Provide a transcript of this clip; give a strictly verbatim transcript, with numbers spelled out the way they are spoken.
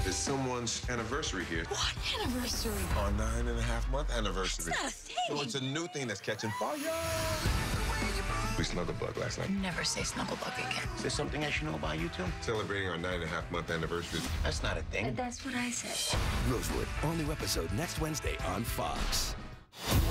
It's someone's anniversary here. What anniversary? Our nine and a half month anniversary. It's not a thing. So it's a new thing that's catching fire. We snuggled bug last night. Never say snugglebug again. Is there something I should know about you two? Celebrating our nine and a half month anniversary. That's not a thing. That's what I said. Rosewood, all new episode next Wednesday on Fox.